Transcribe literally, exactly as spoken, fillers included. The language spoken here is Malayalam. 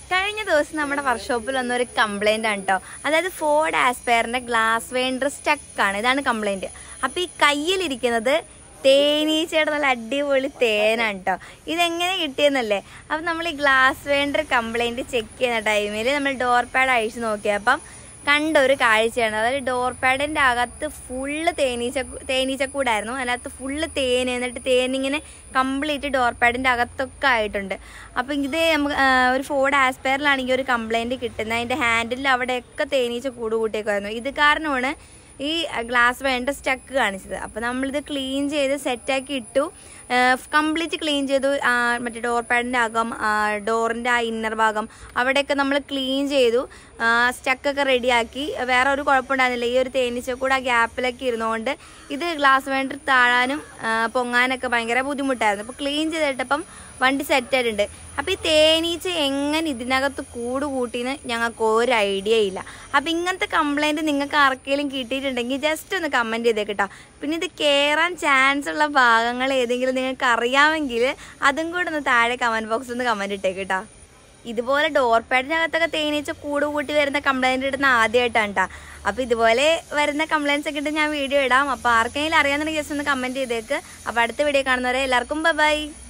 കഴിഞ്ഞ ദിവസം നമ്മുടെ വർക്ക്ഷോപ്പിൽ വന്നൊരു കംപ്ലൈൻ്റ് ആണ് കേട്ടോ. അതായത് ഫോർഡ് ആസ്പയറിൻ്റെ ഗ്ലാസ് വെയിൻഡർ സ്റ്റക്കാണ്. ഇതാണ് കംപ്ലൈൻറ്റ്. അപ്പോൾ ഈ കയ്യിലിരിക്കുന്നത് തേനീച്ചയുടെ നല്ല അടിപൊളി തേനാണ് കേട്ടോ. ഇതെങ്ങനെ കിട്ടിയെന്നല്ലേ. അപ്പം നമ്മൾ ഈ ഗ്ലാസ് വെയിൻഡർ കംപ്ലൈൻറ്റ് ചെക്ക് ചെയ്യുന്ന ടൈമിൽ നമ്മൾ ഡോർ പാഡ് അഴിച്ച് നോക്കിയപ്പം കണ്ട ഒരു കാഴ്ചയാണ്. അതായത് ഡോർ പാഡിൻ്റെ അകത്ത് ഫുള്ള് തേനീച്ച തേനീച്ചക്കൂടായിരുന്നു. അതിനകത്ത് ഫുള്ള് തേൻ, എന്നിട്ട് തേനിങ്ങനെ കംപ്ലീറ്റ് ഡോർ പാഡിൻ്റെ അകത്തൊക്കെ ആയിട്ടുണ്ട്. അപ്പം ഇത് നമുക്ക് ഒരു ഫോർഡ് ആസ്പയറിലാണെങ്കിൽ ഒരു കംപ്ലൈൻറ്റ് കിട്ടുന്നത് അതിൻ്റെ ഹാൻഡിലിൽ അവിടെയൊക്കെ തേനീച്ച കൂട് കൂട്ടിയേക്കുമായിരുന്നു. ഇത് കാരണമാണ് ഈ ഗ്ലാസ് വെയിൻഡർ സ്റ്റക്ക് കാണിച്ചത്. അപ്പോൾ നമ്മളിത് ക്ലീൻ ചെയ്ത് സെറ്റാക്കി ഇട്ടു. കംപ്ലീറ്റ് ക്ലീൻ ചെയ്തു. മറ്റേ ഡോർ പാഡിൻ്റെ അകം, ഡോറിൻ്റെ ആ ഇന്നർ ഭാഗം അവിടെയൊക്കെ നമ്മൾ ക്ലീൻ ചെയ്തു. സ്റ്റക്കൊക്കെ റെഡിയാക്കി. വേറെ ഒരു കുഴപ്പമുണ്ടായിരുന്നില്ല. ഈ ഒരു തേനീച്ചക്കൂടെ ആ ഗ്യാപ്പിലൊക്കെ ഇരുന്നുകൊണ്ട് ഇത് ഗ്ലാസ് വെയിൻഡർ താഴാനും പൊങ്ങാനൊക്കെ ഭയങ്കര ബുദ്ധിമുട്ടായിരുന്നു. അപ്പോൾ ക്ലീൻ ചെയ്തിട്ടപ്പം വണ്ടി സെറ്റായിട്ടുണ്ട്. അപ്പോൾ ഈ തേനീച്ച എങ്ങനെ ഇതിനകത്ത് കൂട് കൂട്ടിന്ന് ഞങ്ങൾക്ക് ഒരു ഐഡിയ ഇല്ല. അപ്പോൾ ഇങ്ങനത്തെ കംപ്ലൈൻറ്റ് നിങ്ങൾക്ക് ആർക്കെങ്കിലും കിട്ടിയിട്ടുണ്ടെങ്കിൽ ജസ്റ്റ് ഒന്ന് കമൻറ്റ് ചെയ്തേക്കട്ടോ. പിന്നെ ഇത് കയറാൻ ചാൻസ് ഉള്ള ഭാഗങ്ങൾ ഏതെങ്കിലും നിങ്ങൾക്ക് അറിയാമെങ്കിൽ അതും കൂടെ ഒന്ന് താഴെ കമൻറ്റ് ബോക്സിൽ ഒന്ന് കമൻറ്റ് ഇട്ടേക്കട്ടോ. ഇതുപോലെ ഡോർ പാഡിനകത്തൊക്കെ തേനീച്ച കൂട് കൂട്ടി വരുന്ന കംപ്ലൈൻറ്റ് ഇടുന്ന ആദ്യമായിട്ടാണ് കേട്ടോ. അപ്പോൾ ഇതുപോലെ വരുന്ന കംപ്ലൈൻറ്റ്സ് ഒക്കെ ഇട്ട് ഞാൻ വീഡിയോ ഇടാം. അപ്പോൾ ആർക്കെങ്കിലും അറിയാമെന്നുണ്ടെങ്കിൽ ജസ്റ്റ് ഒന്ന് കമൻറ്റ് ചെയ്തേക്ക്. അപ്പോൾ അടുത്ത വീഡിയോ കാണുന്നവരെ എല്ലാവർക്കും ബൈ ബൈ.